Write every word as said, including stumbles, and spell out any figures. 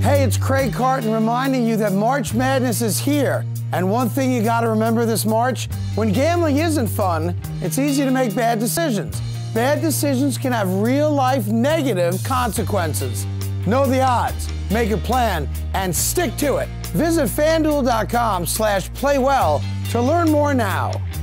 Hey, it's Craig Carton reminding you that March Madness is here. And one thing you gotta remember this March, when gambling isn't fun, it's easy to make bad decisions. Bad decisions can have real-life negative consequences. Know the odds, make a plan, and stick to it. Visit FanDuel dot com slash play well to learn more now.